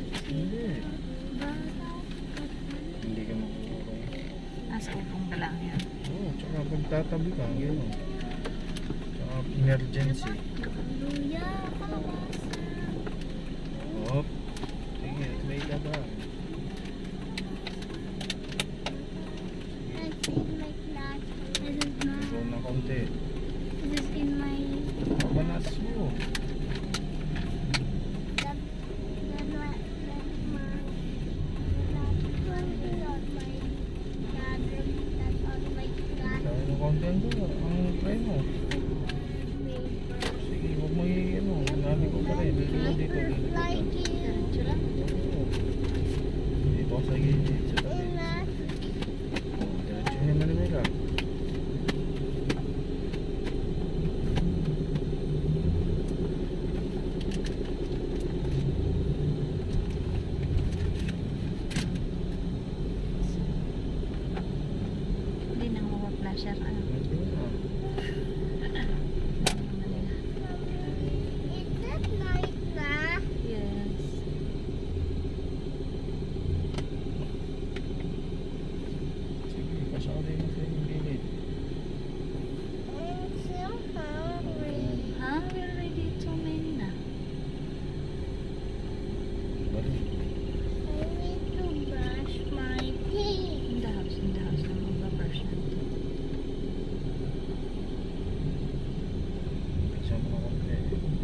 Hindi. Hindi ka makukulong. Nasa upong ka lang yan. Oo, tsaka pagtatabi ka, gano'n. Tsaka emergency. Luya, kalabasa. Hop. Sige, may ka ba? That's in my class. This is Ikaw na konti. This is in my... Manas mo. Kaya ng konti ang doon. Ang preno. Sige, huwag mo ano. Nabi ko pa rin. Dito. Diretso lang. Dito sa gilid. Sa tabi. Diretso yung Manila. Hindi na mawaplasher. Ano? Yes. Sige, kasali mo sa yung gilid. Ha? We already ate so many na. Balik. In the house na magbabrush na ito. Bisa mo na konti.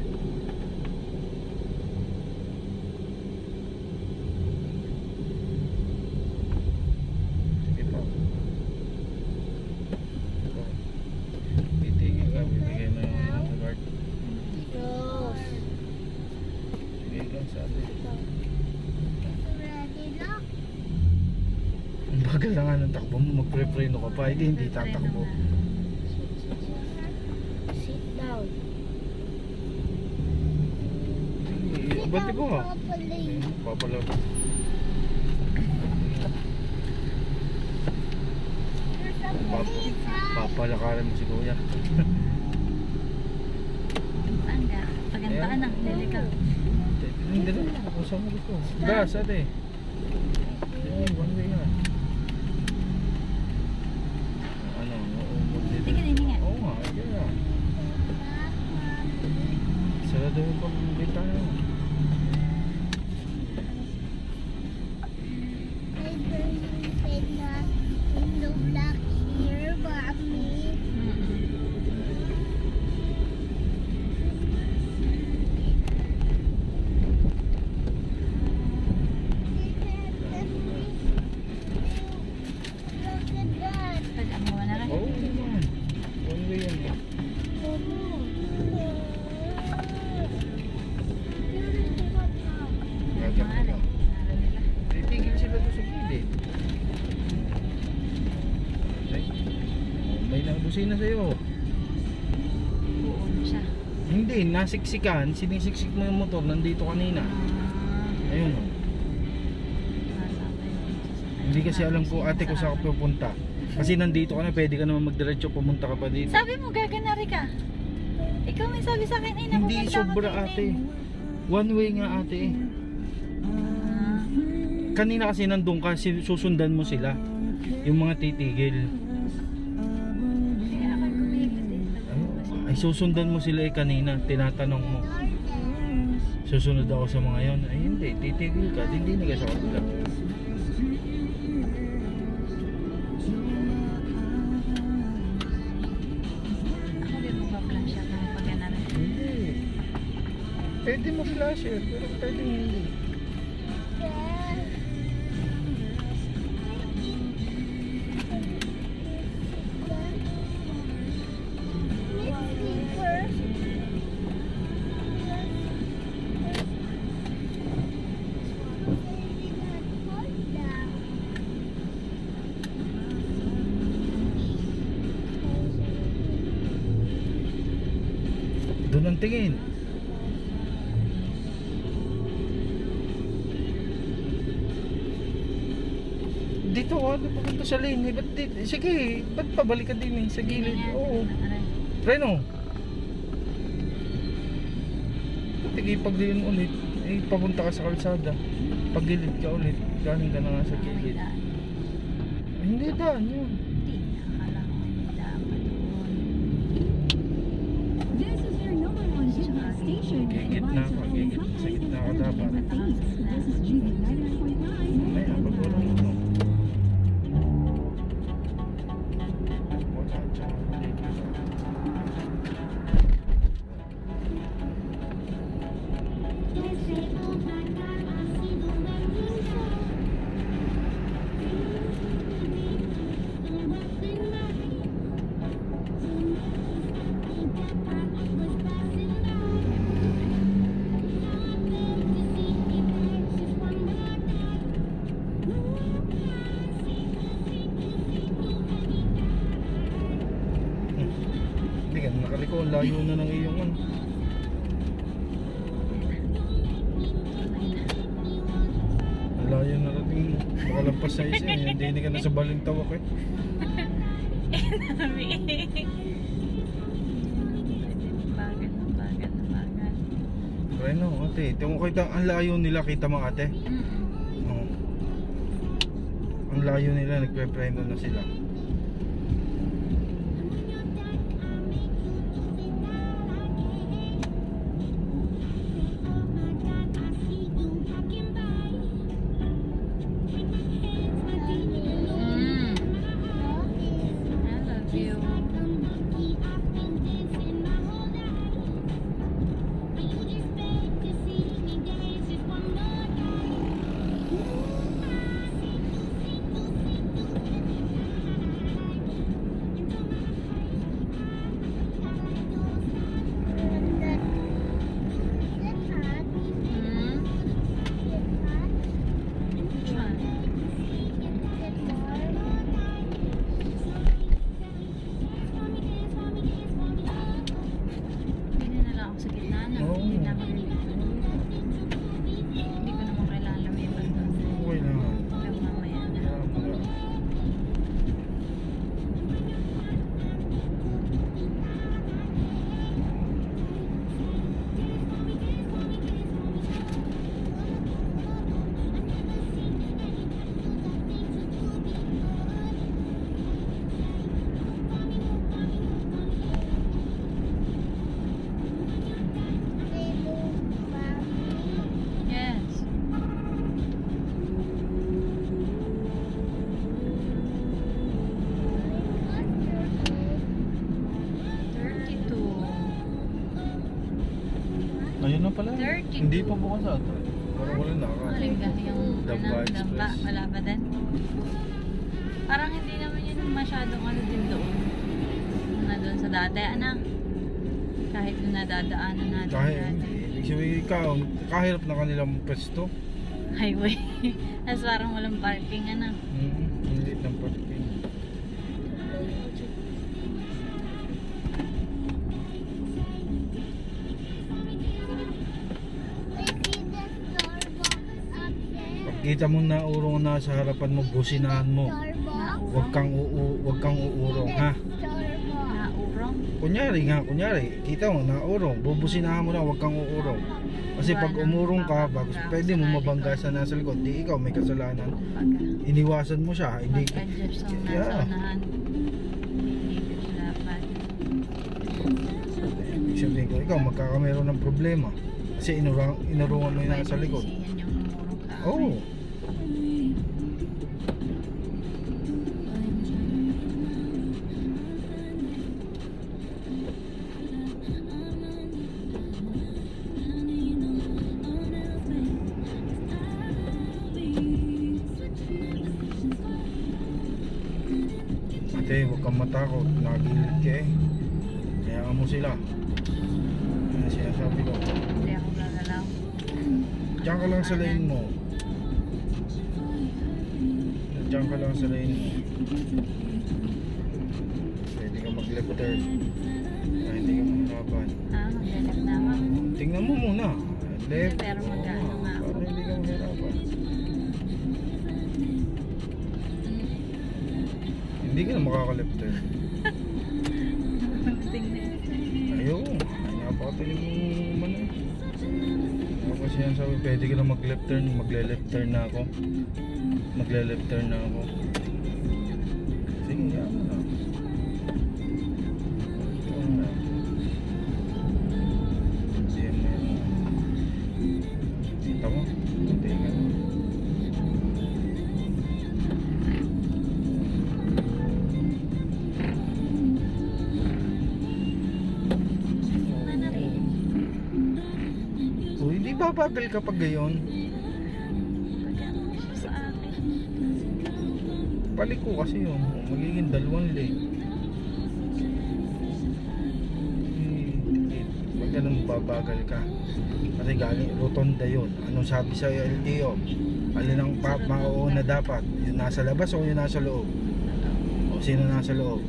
Sige pa. Ito. Titigil ka, bibigay mo yung guard. Sige lang sa atin. Ang bagal na nga ng takbo mo, magpre-preno ka pa, hindi tatakbo. Sit down. Sige, abati ko ha. Ayun, papala. Papalakarin mo si kuya. Tangga. Pagantaan na. Lili ka. Hindi rin, kusang mo dito. Gas, ate. Sige, one way nga. Ano, uumod dito. Sige, hindi nga. Oo nga, ayun nga. Sarado yung pambintana mo. Black here, mommy. Look at that. Tagaan mo na rin. Oo naman. One way yan. Gagawin Mahal mo. eh. Mahal nila. Titigil sila doon sa gilid. Ay, may nabusina sa'yo. Buon siya. Hindi, nasiksikan. Sinisiksik mo yung motor. Nandito kanina. Ayun. Hindi kasi alam ko ate kung saan ka pupunta. Kasi nandito ka na, pwede ka naman magdiretso, pumunta ka pa dito. Sabi mo, gaganari ka. Ikaw may sabi sa akin, ay Hindi napupunta sobra ka ate. One way nga ate. Kanina kasi nandun ka, susundan mo sila. Yung mga titigil. Kaya ako kumigil eh. Ay susundan mo sila kanina, tinatanong mo. Susunod ako sa mga yon. Ay hindi, titigil ka, hindi na ka sa kabila. Ako din magpa-flash out ng pagganari. Hindi. Pwede mo flasher, pero pwede hindi. Doon ang tingin. Dito ako, papunta sa lane. Ba't dito? Sige, ba't pabalik ka din sa gilid? Oo. Reno. Tigipag din ulit. Eh, papunta ka sa kalsada. Pagilid ka ulit. Galing ka na nga sa May gilid. daan. Ay, hindi daan yun. Hindi na. Akala ko may daan pa doon. This is your number one digital station. Okay, gitna ka. Sa gitna ka dapat. This is GV 99.9. Ay, abag mo lang ito. Wala dyan. Hindi ka nakaliko. Ang layo na ng iyong ano. Ang layo na rating mo. Makalampas sa isa. Hindi ka na sa Balintawak eh. Bagal na bagal na bagal. Reno, ate. Tingnan mo kita. Ang layo nila. Kita mo ate. Oo. Ang layo nila. Nagpe-preno na sila. I love you. Which one? Hindi na lang ako sa gitna na. Oo. Hindi na ako Hindi ko naman kailangan lumipat doon. Okay lang. Hanggang mamaya na. Kaya mo lang. Yes. Ayun na pala. 32. Hindi pa bukas ata. Parang wala na ka. Malinga yung Damba ano, damba. Express. Wala pa din. Parang hindi naman yun masyadong ano din doon. Na doon sa dati, anak. Kahit yung nadadaanan natin Kahit dati. hindi. Ibig sabihin ikaw, kahirap na kanilang pwesto. Highway. Tapos parang walang parking, anak. Hindi ng parking. Pagkita mo na urong na sa harapan mo, businahan mo. Huwag kang uurong, ha? Naurong. Kunyari, kita mo, naurong, bubusinahan mo na, huwag kang uurong. Kasi pag umurong ka, pwede mo mabangga sa nasa likod, di ikaw may kasalanan. Kumbaga. Iniwasan mo siya, hindi. Mag-adjust ang nasa Yeah. unahan. Hindi ko dapat. Ibig sabihin ko, ikaw magkakameron ng problema. Kasi inurungan mo yung nasa likod. Yan yung umurong ka. Oo. Ate, huwag kang matakot. Nagilid ka eh. Hayaan mo sila. Yan sinasabi ko. Hindi ako gagalaw. Diyan ka lang sa lane mo. Diyan ka lang sa lane mo. Pwede ka mag-left turn. Hindi ka mahirapan. Mag-left na ako. Tingnan mo muna. Left. Pero magkano nga ako? Para hindi ka mahirapan. Hindi ka na makaka-left turn. Tingnan. Ayaw. Ay, napakatinig mo man eh. Kasi Sinasabi, pwede ka na mag-left turn. Magle-left turn na ako. Magle-left turn na ako. Sige, yan mo na. Ito na. Diyan mo yan. Kita mo? Hindi ka na. Oh, hindi babagal kapag gayon. Pagkano siya sa akin. Balik ko kasi yun. Magiging 2 lane. Pag ganun babagal ka. Kasi galing rotonda yun. Anong sabi sa LTO? Alin ang mauuna dapat? Yung nasa labas o yung nasa loob? O sino nasa loob?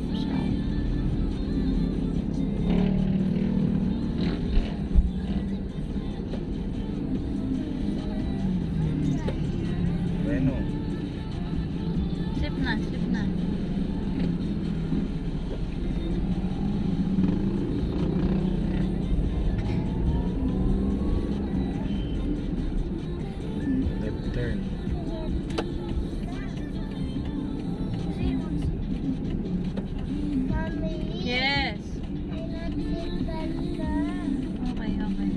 Bueno. Sip na, sip na. Left turn. Mommy, Yes. I not sit ka. Okay, okay.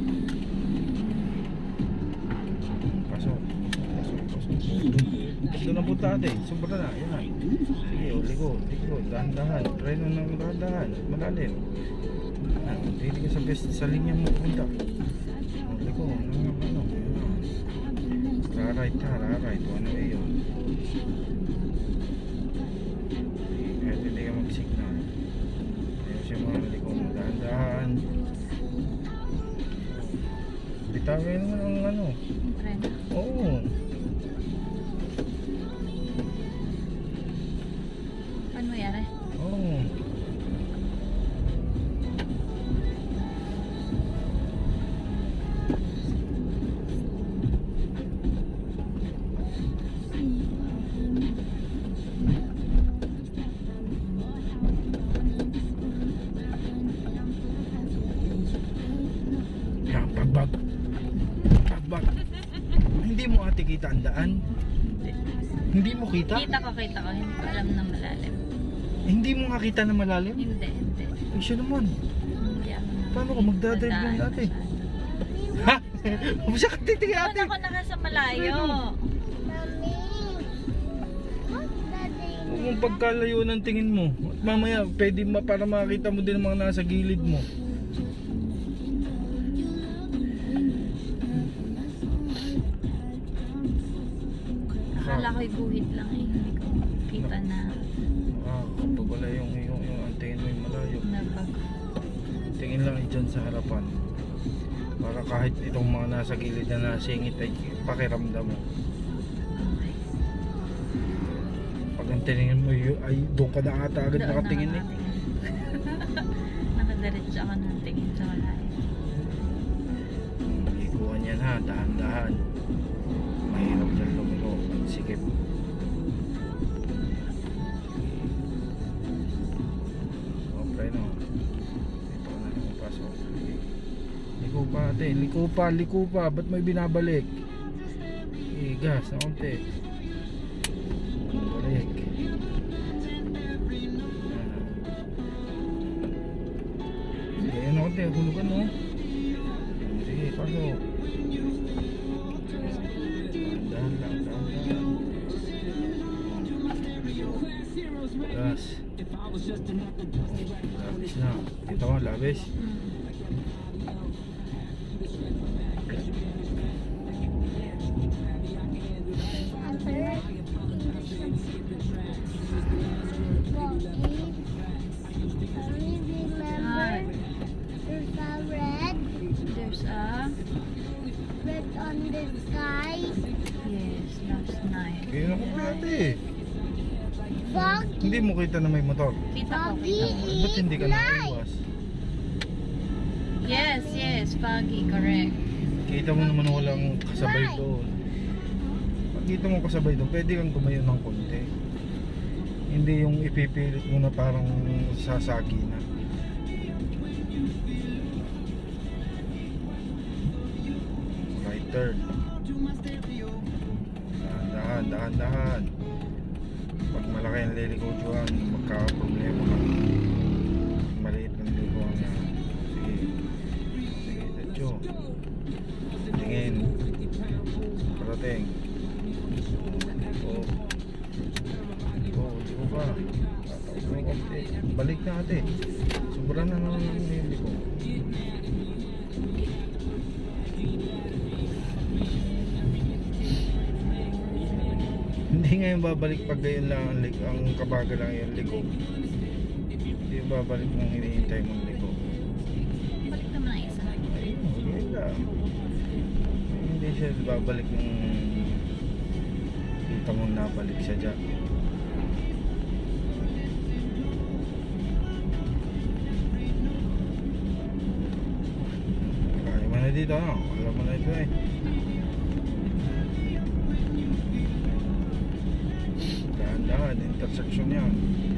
Pasok. Pasok. Doon na punta ate. Sobra na. Yan na. Sige, o, liko. Dahan-dahan. Try na ng dahan-dahan. Malalim. Hindi ka sa linya mo punta. Liko. Ano. Ra-right ha. Ra-right. Ano eh yun? Kahit hindi ka mag-signal. Ayun siya mga liko. Dahan-dahan. Bitawin naman ang ano. Preno. Oo. Paano mo yari? Oo. Yan, pagbag. Hindi mo ate kita ang daan? Hindi mo kita? Kita ko. Hindi ko alam na malalim. Hindi mo nga kita na malalim? Hindi. Ay siya naman. Hindi ako na. Paano ka magdadrive lang nadaan dati? masyado. Ha? Siya ka titigil Doon ate. ako nakasa malayo. Mommy, what's that thing? Huwag mong pagkalayo ng tingin mo. At mamaya pwede para makita mo din ang mga nasa gilid mo. Akala ko'y guhit lang eh. Hindi ko kita na Kapag wala yung ang tingin mo yung malayo. nabago. Tingin lang dyan sa harapan. Para kahit itong mga nasa gilid na nasingit ay pakiramdam mo. Okay. Pag ang tingin mo ay doon ka na ata agad Doon nakatingin eh. Nakadiretso ako ng tingin sa malayo. Ikuhan yan ha, dahan-dahan. Mahirap dyan lumiko. Sikip. Okay no. Ito na yung pasok. Liko pa ate, liko pa. Ba't may binabalik? Gas na konti. Balik. Sige, yun na konti. Hulugan mo. Sige, pasok. Dahan lang. Gas. Labis na. Dito ko, labis. There's a Red on the sky. yes, last night. Kaya na ko ate. Fog. Hindi mo kita na may motor. Kita ko. Ba't hindi ka naiwas? Yes, foggy, correct. Kita mo naman walang kasabay doon. Pag kita mo kasabay doon, pwede kang gumayo ng konti. Hindi yung ipipilit mo na parang sasagi na. Wala U-turn. Dahan. Pag malaki ang lilikuan, magkakaproblema ka. Maliit ng likuan na. Sige, tatyo. Tingin. Parating. Di ko pa. Tatawag mo konti. Balik na ate. Sobrang na naman ang hindi ko. Hindi nga yung babalik pag gayon lang ang kabagal lang yung liko. Hindi yung babalik mong hinihintay mong liko. Balik naman ang isa. Ayun lang. Hindi siya babalik ng kita mong nabalik siya dyan. Kaya mo na dito, no? Alam mo na ito eh. Dahan-dahan, intersection yan.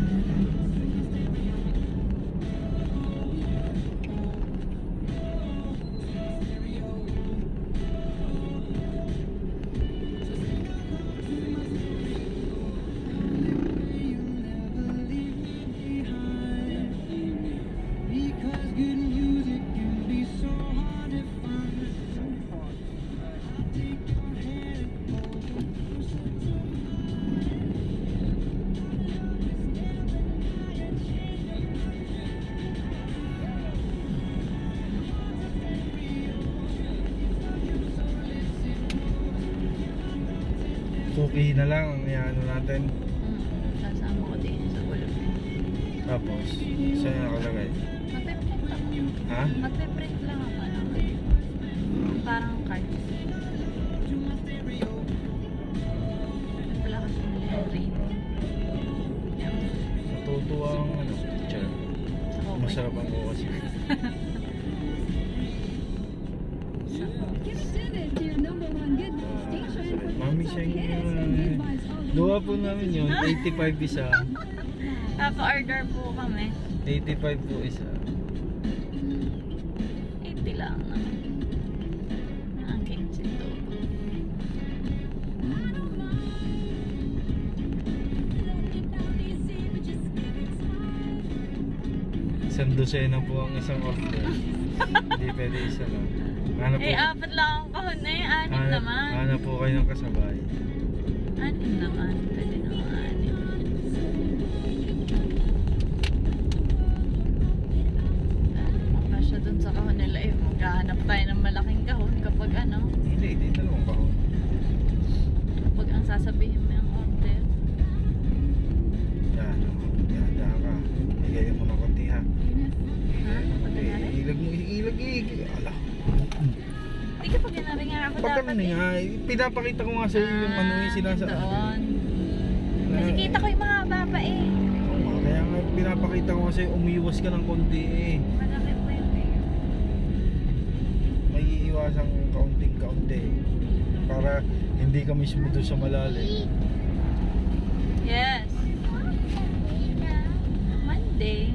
Suki na lang ang ano natin. Sasama ko din sa gulong. Tapos, saan nakalagay? Magpe-print ako. Ha? Magpe-print lang ako. Parang card. Wala kasi nila rating. Natutuwa ang teacher. Masarap ang kasi. Get attended to your number one good news station for Mami siya yung gawa po namin yun. 85 isa. Naka-order po kami. 85 po isa. 80 lang naman. Ang kinsin to. Isang dosena po ang isang order. Hindi pwede isa lang. Hanap po, Apat lang ang kahon na eh. Anim naman. hanap po kayo ng kasabay. Anim naman. Pwede naman anim. Magkasya dun sa kahon nila eh. Maghahanap tayo ng malaking kahon kapag ano. Hindi dalawang kahon. Kapag ang sasabihin mo yung order. Yan ka. Igay mo ng konti ha. Ha? Pag-inari? Ilag mo, ala. Hindi ka pag-inari nga ako Pag dapat kami nga, pinapakita ko nga sa iyo yung ano yung sinasabi. doon. Kasi kita ko yung mahaba pa eh. Oo nga, kaya nga pinapakita ko nga sa iyo, umiiwas ka ng konti eh. Malaki po yun eh. May iiwasang kaunting-kaunti. Para hindi ka mismo doon sa malalim. Yes. Monday.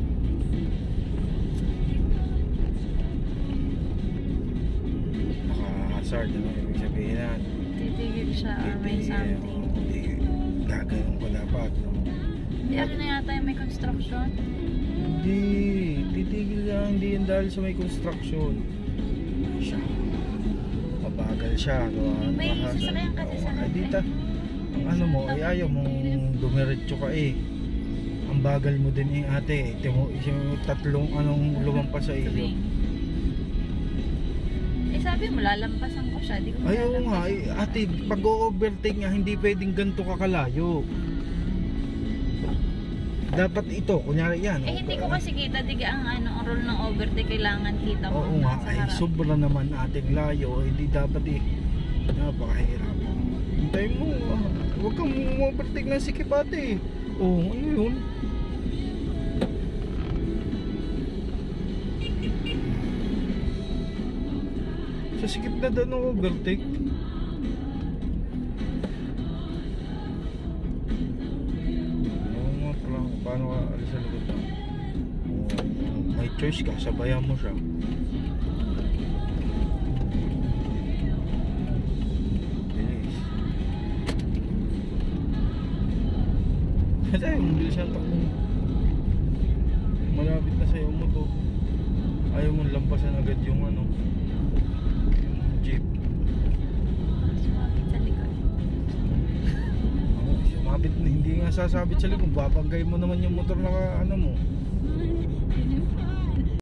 Naka-hazard, ano ibig sabihin na? Titigil siya or may something. Hindi, gagawin ko dapat. No? Hindi ako na yata yung may construction. Hindi, titigil lang. Hindi yan dahil sa may construction. Siya. Mabagal siya. May sasakyan kasi sa Ay, harap dita. Ang ano mo, ay ayaw mong dumiretso ka eh. Ang bagal mo din eh ate. Yung tatlong anong lumampas sa iyo. Eh sabi mo, lalampasan ko siya. Di ko Ay, oo malalampas. nga. Eh, ate, pag o-overtake nga, hindi pwedeng ganito kakalayo. Dapat ito, kunyari yan. Eh hindi ko kasi kita, diga ang ano, ang rule ng overtake, kailangan kita mo Oo nga, sa ay harap. sobra naman ating layo. Hindi dapat eh. Napakahirap. Hintayin mo. Huwag kang overtake ng sikip ate. Oo, ano yun? Sa sikip na doon ang overtake. Oo nga pala. Paano ka alis sa likod na? May choice ka, sabayan mo siya. Kasi mabilis ang takbo mo. Malapit na sa'yo mo to. Ayaw mong lampasan agad yung ano, yung jeep. Sumabit sa likod. Sumabit na, hindi nga sasabit sa likod. Babagay mo naman yung motor na ano mo.